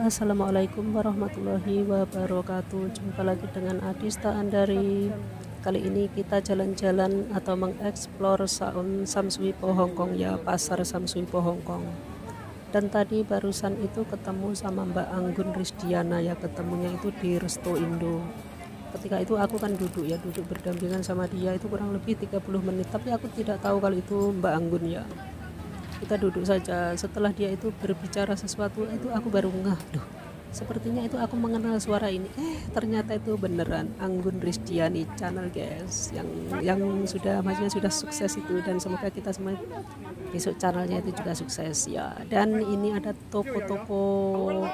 Assalamualaikum warahmatullahi wabarakatuh. Jumpa lagi dengan Adista Andari. Kali ini kita jalan-jalan atau mengeksplor Samswipo Hongkong ya, pasar Samswipo Hongkong. Dan tadi barusan itu ketemu sama Mbak Anggun Risdiana ya, ketemunya itu di Resto Indo. Ketika itu aku kan duduk berdampingan sama dia itu kurang lebih 30 menit, tapi aku tidak tahu kalau itu Mbak Anggun ya. Kita duduk saja, setelah dia itu berbicara sesuatu itu aku baru ngeh, loh sepertinya itu aku mengenal suara ini. Ternyata itu beneran Anggun Risdiani channel guys, yang sudah maksudnya sudah sukses itu, dan semoga kita semua besok channelnya itu juga sukses ya. Dan ini ada toko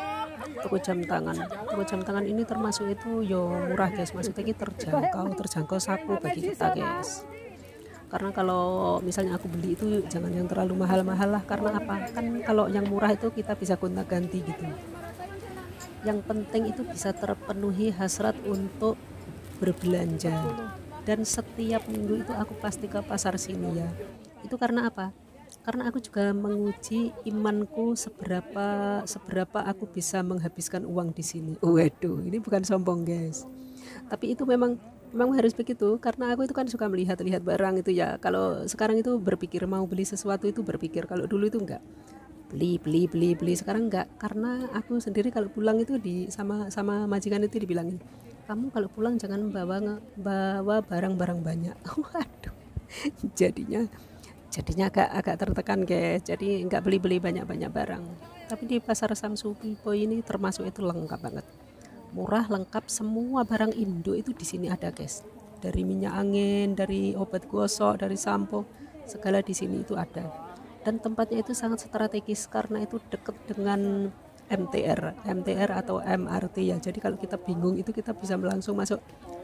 jam tangan ini termasuk itu yo murah guys, maksudnya ini terjangkau saku bagi kita guys. Karena kalau misalnya aku beli itu jangan yang terlalu mahal-mahal lah, karena apa, kan kalau yang murah itu kita bisa gonta-ganti gitu. Yang penting itu bisa terpenuhi hasrat untuk berbelanja. Dan setiap minggu itu aku pasti ke pasar sini ya. Itu karena apa? Karena aku juga menguji imanku seberapa aku bisa menghabiskan uang di sini. Waduh, ini bukan sombong guys, tapi itu memang harus begitu, karena aku itu kan suka melihat-lihat barang itu ya. Kalau sekarang itu berpikir mau beli sesuatu itu berpikir, kalau dulu itu enggak, beli, sekarang enggak. Karena aku sendiri kalau pulang itu sama majikan itu dibilangin, kamu kalau pulang jangan bawa barang-barang banyak. Waduh, jadinya agak tertekan guys, jadi enggak beli banyak-banyak barang. Tapi di pasar Samswipo ini termasuk itu lengkap banget, murah, lengkap, semua barang Indo itu di sini ada guys. Dari minyak angin, dari obat gosok, dari sampo, segala di sini itu ada. Dan tempatnya itu sangat strategis karena itu dekat dengan MTR atau MRT ya. Jadi kalau kita bingung itu kita bisa langsung masuk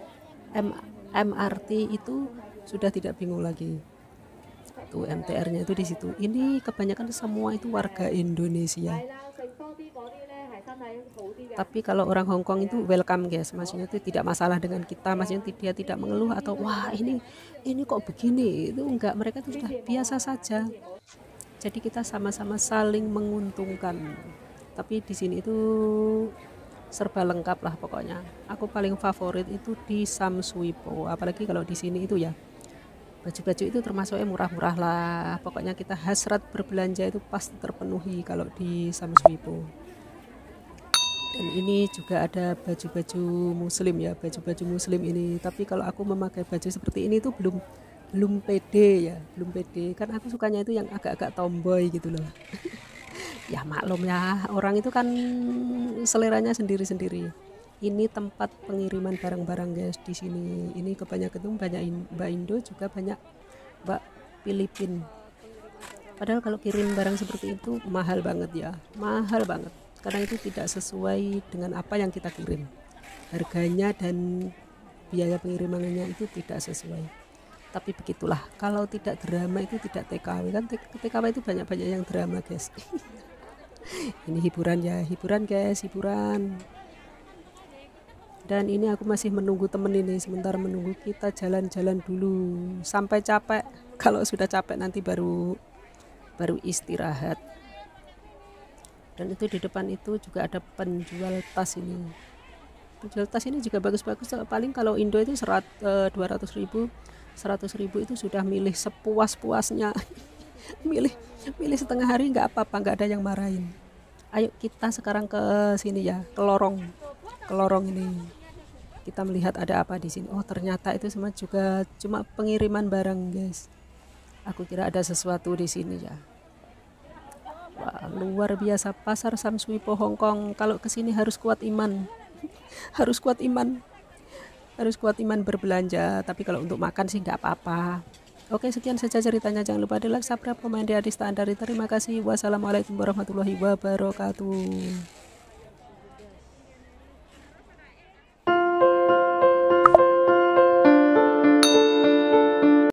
MRT, itu sudah tidak bingung lagi. Tuh MTR-nya itu di situ. Ini kebanyakan semua itu warga Indonesia. Tapi kalau orang Hongkong itu welcome guys, maksudnya itu tidak masalah dengan kita, maksudnya dia tidak mengeluh atau wah ini kok begini, itu enggak, mereka itu sudah biasa saja. Jadi kita sama-sama saling menguntungkan. Tapi di sini itu serba lengkap lah pokoknya. Aku paling favorit itu di Samswipo, apalagi kalau di sini itu ya, baju-baju itu termasuknya murah-murah lah. Pokoknya kita hasrat berbelanja itu pasti terpenuhi kalau di Samswipo. Dan ini juga ada baju-baju muslim ya, baju-baju muslim ini. Tapi kalau aku memakai baju seperti ini tuh belum pede ya, belum pede. Kan aku sukanya itu yang agak-agak tomboy gitu loh. Ya maklum ya, orang itu kan seleranya sendiri-sendiri. Ini tempat pengiriman barang-barang guys di sini. Ini kebanyakan itu banyak Mbak Indo, juga banyak Mbak Filipin. Padahal kalau kirim barang seperti itu mahal banget ya, mahal banget. Karena itu tidak sesuai dengan apa yang kita kirim. Harganya dan biaya pengirimannya itu tidak sesuai. Tapi begitulah, kalau tidak drama itu tidak TKW. Kan TKW itu banyak-banyak yang drama guys. Ini hiburan ya, hiburan guys, hiburan. Dan ini aku masih menunggu temen ini, sebentar menunggu, kita jalan-jalan dulu sampai capek. Kalau sudah capek nanti baru istirahat. Dan itu di depan itu juga ada penjual tas ini. Penjual tas ini juga bagus-bagus. Paling kalau Indo itu 200.000, 100.000 itu sudah milih sepuas-puasnya. milih setengah hari nggak apa-apa, nggak ada yang marahin. Ayo kita sekarang ke sini ya, ke lorong ini. Kita melihat ada apa di sini. Oh ternyata itu semua juga cuma pengiriman barang guys. Aku kira ada sesuatu di sini ya. Wah, luar biasa pasar Samswipo Hongkong. Kalau kesini harus kuat iman. harus kuat iman berbelanja. Tapi kalau untuk makan sih nggak apa-apa. Oke, sekian saja ceritanya. Jangan lupa di like, subscribe, komen di Adista Andari. Terima kasih. Wassalamualaikum warahmatullahi wabarakatuh.